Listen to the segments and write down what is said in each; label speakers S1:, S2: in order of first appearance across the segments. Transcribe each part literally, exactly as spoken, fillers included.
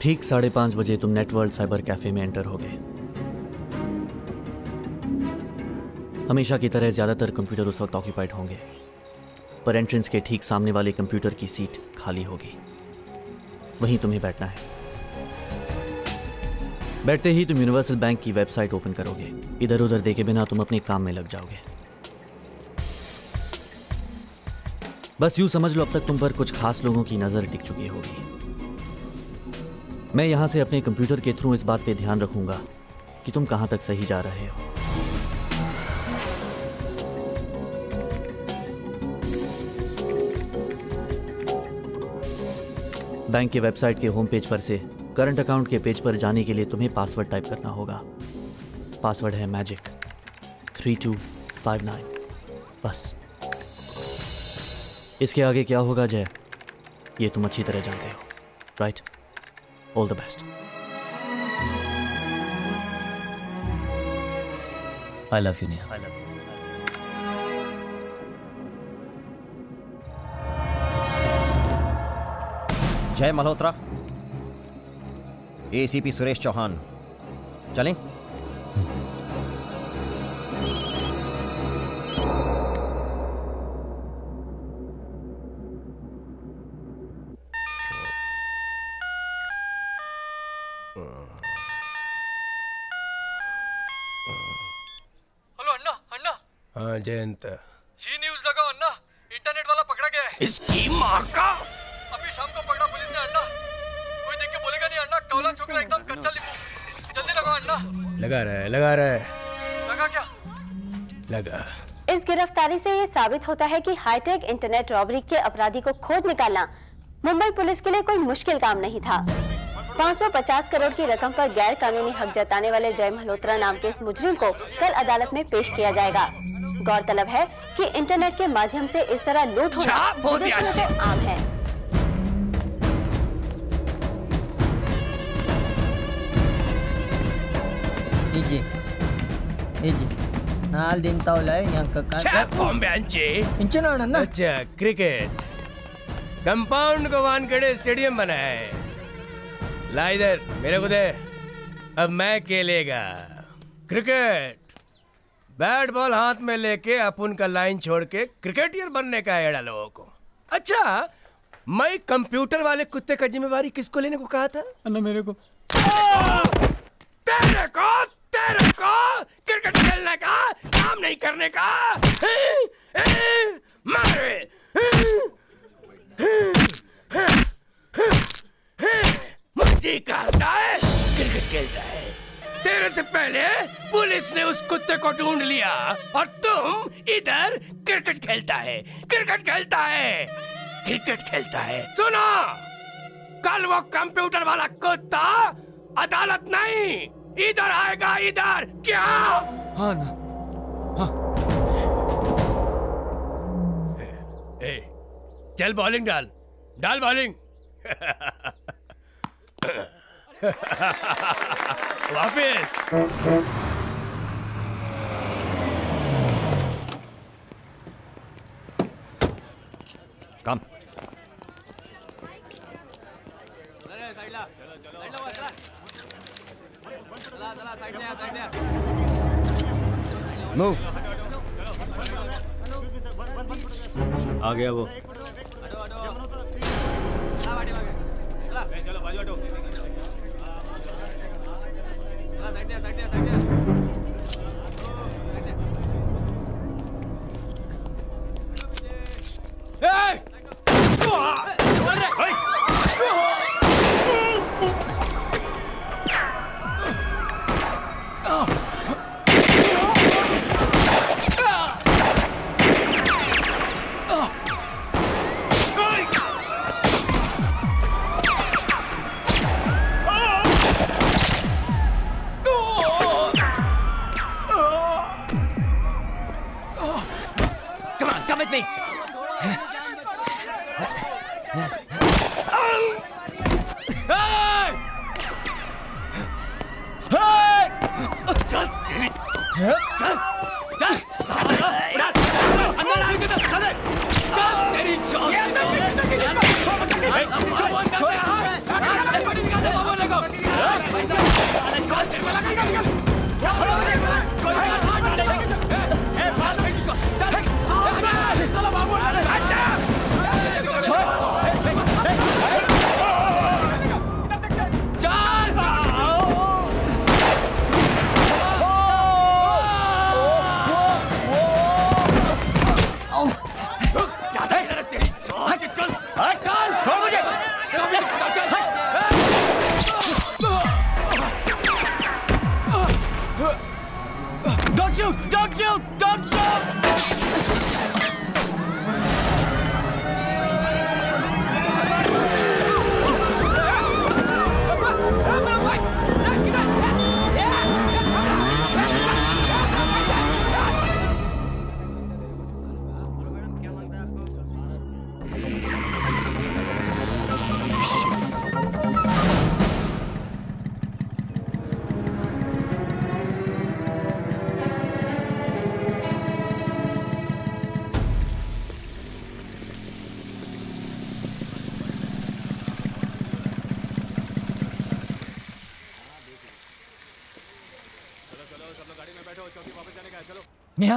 S1: ठीक साढ़े पांच बजे तुम नेटवर्ल्ड साइबर कैफे में एंटर होगे। हमेशा की तरह ज्यादातर कंप्यूटर उस वक्त ऑक्यूपाइड होंगे, पर एंट्रेंस के ठीक सामने वाले कंप्यूटर की सीट खाली होगी। वहीं तुम्हें बैठना है। बैठते ही तुम यूनिवर्सल बैंक की वेबसाइट ओपन करोगे। इधर उधर देखे बिना तुम अपने काम में लग जाओगे। बस यूं समझ लो अब तक तुम पर कुछ खास लोगों की नजर टिक चुकी होगी। मैं यहां से अपने कंप्यूटर के थ्रू इस बात पे ध्यान रखूंगा कि तुम कहां तक सही जा रहे हो। बैंक के वेबसाइट के होम पेज पर से करंट अकाउंट के पेज पर जाने के लिए तुम्हें पासवर्ड टाइप करना होगा। पासवर्ड है magic three two five nine. बस इसके आगे क्या होगा जय, ये तुम अच्छी तरह जानते हो, right? All the best.
S2: I love you Neha. Jay Malhotra, ACP Suresh Chauhan, चलें?
S3: हेलो अन्ना, अन्ना।
S4: हाँ जयंत।
S3: जी न्यूज़ लगाओ अन्ना, इंटरनेट वाला पकड़ा गया है।
S4: इसकी माँ का।
S3: अभी शाम को पकड़ा पुलिस ने अन्ना। कोई देख के बोलेगा नहीं अन्ना, कौला छोकरा एकदम कच्चा लिखू। जल्दी लगाओ अन्ना।
S4: लगा रहा है, लगा रहा है।
S3: लगा क्या?
S4: लगा।
S5: इस गिरफ्तारी से ये साबित होता है कि हाईटेक इंटरनेट रॉबरी के अपराधी को खोज निकालना मुंबई पुलिस के लिए कोई मुश्किल काम नहीं था। पाँच सौ पचास करोड़ की रकम पर गैर कानूनी हक जताने वाले जय मल्होत्रा नाम के इस मुजरिम को कल अदालत में पेश किया जाएगा। गौरतलब है कि इंटरनेट के माध्यम से इस तरह लूट होना आम है।
S6: इजी, इजी, नाल दिन तावला यांक का
S4: बॉम्बे अंचे
S6: इंचना ना।
S4: अच्छा क्रिकेट कंपाउंड को वानखेड़े स्टेडियम बना है। ला इधर मेरे को दे। अब मैं खेलेगा क्रिकेट। बैट बॉल हाथ में लेके अपन का लाइन छोड़ के क्रिकेटियर बनने का है लोगों को। अच्छा मैं कंप्यूटर वाले कुत्ते का जिम्मेवारी किसको लेने को कहा था?
S6: अन्ना मेरे को।
S4: तेरे को तेरे को क्रिकेट खेलने का, काम नहीं करने का। मारे मर्जी करता है, क्रिकेट खेलता है। तेरे से पहले पुलिस ने उस कुत्ते को ढूंढ लिया और तुम इधर क्रिकेट खेलता है, क्रिकेट खेलता है, क्रिकेट खेलता है। सुनो, कल वो कंप्यूटर वाला कुत्ता अदालत नहीं इधर आएगा, इधर। क्या?
S6: हाँ ना। हाँ।
S4: ए, ए, चल बॉलिंग डाल, डाल बॉलिंग। वापिस।
S2: कम। मूव। आ गया वो। चलो बाजू हटो। साइड दिया, साइड दिया, साइड दिया।
S4: छोड़
S6: नेहा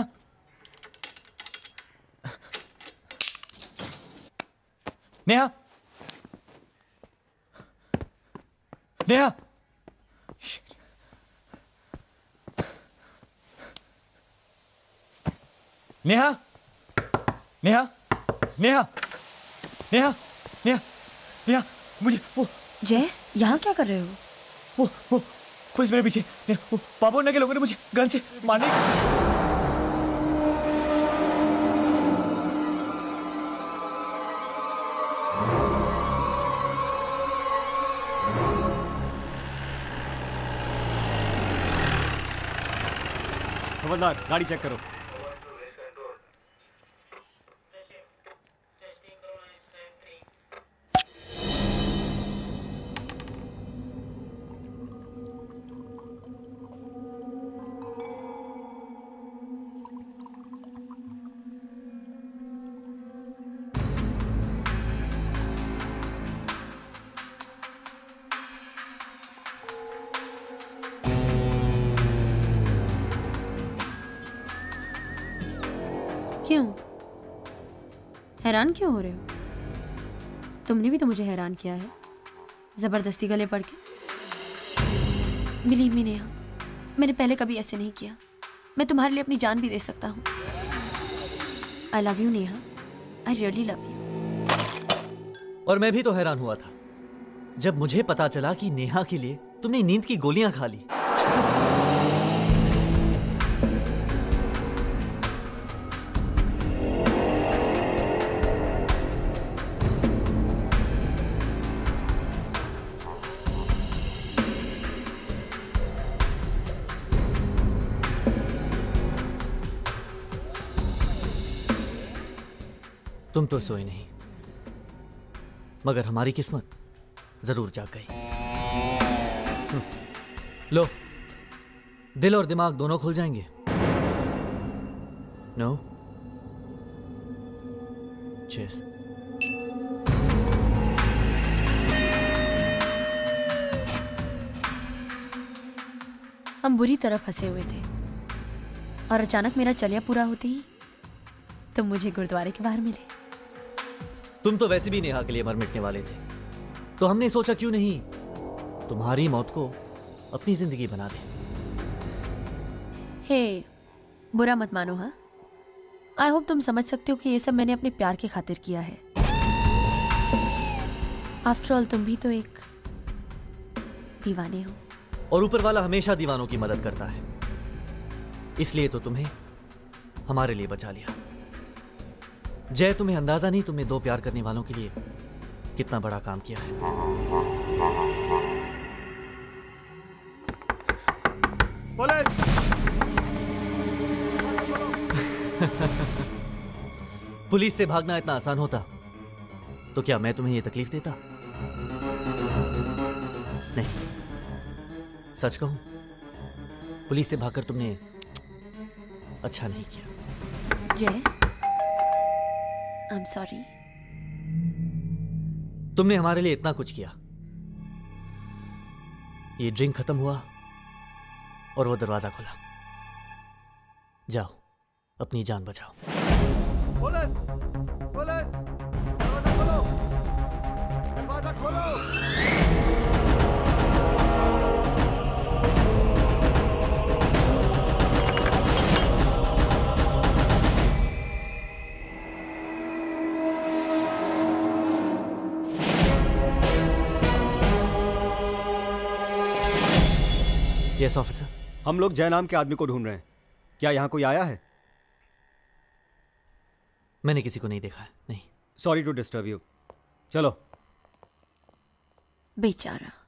S6: नेहा नेहा नेहा नेहा नेहा नेहा नेहा नेहा मुझे वो
S7: जय, यहाँ क्या कर रहे हो?
S6: वो वो पुलिस मेरे पीछे। नेहा, वो बाबू ने के लोगों ने मुझे गन से मारने की।
S2: खबरदार, गाड़ी चेक करो।
S7: क्यों हैरान क्यों हो रहे हो? तुमने भी तो मुझे हैरान किया है, जबरदस्ती गले पड़ के। बिलीव मी नेहा, मैंने पहले कभी ऐसे नहीं किया। मैं तुम्हारे लिए अपनी जान भी दे सकता हूँ। I love you Neha, I really love you.
S1: और मैं भी तो हैरान हुआ था जब मुझे पता चला कि नेहा के लिए तुमने नींद की गोलियां खा ली। तुम तो सोए नहीं, मगर हमारी किस्मत जरूर जाग गई। हम्म, लो, दिल और दिमाग दोनों खुल जाएंगे। नो? चीयर्स।
S7: हम बुरी तरह फंसे हुए थे और अचानक मेरा चलिया पूरा होते ही तुम मुझे गुरुद्वारे के बाहर मिले।
S1: तुम तो वैसे भी नेहा के लिए मर मिटने वाले थे, तो हमने सोचा क्यों नहीं तुम्हारी मौत को अपनी जिंदगी बना दे।
S7: हे, बुरा मत मानो। हाँ, आई होप तुम समझ सकते हो कि ये सब मैंने अपने प्यार की खातिर किया है। आफ्टर ऑल तुम भी तो एक दीवाने हो।
S1: और ऊपर वाला हमेशा दीवानों की मदद करता है, इसलिए तो तुम्हें हमारे लिए बचा लिया। जय, तुम्हें अंदाजा नहीं तुमने दो प्यार करने वालों के लिए कितना बड़ा काम किया है।
S2: पुलिस!
S1: पुलिस से भागना इतना आसान होता तो क्या मैं तुम्हें यह तकलीफ देता? नहीं, सच कहूं, पुलिस से भागकर तुमने अच्छा नहीं किया।
S7: जय, आई एम सॉरी।
S1: तुमने हमारे लिए इतना कुछ किया। ये ड्रिंक खत्म हुआ और वो दरवाजा खुला। जाओ, अपनी जान बचाओ।
S2: पुलिस! पुलिस! दरवाजा खोलो! दरवाजा खोलो!
S1: Yes officer.
S2: हम लोग जय नाम के आदमी को ढूंढ रहे हैं। क्या यहाँ कोई आया है?
S1: मैंने किसी को नहीं देखा है। नहीं।
S2: Sorry to disturb you. चलो।
S7: बेचारा।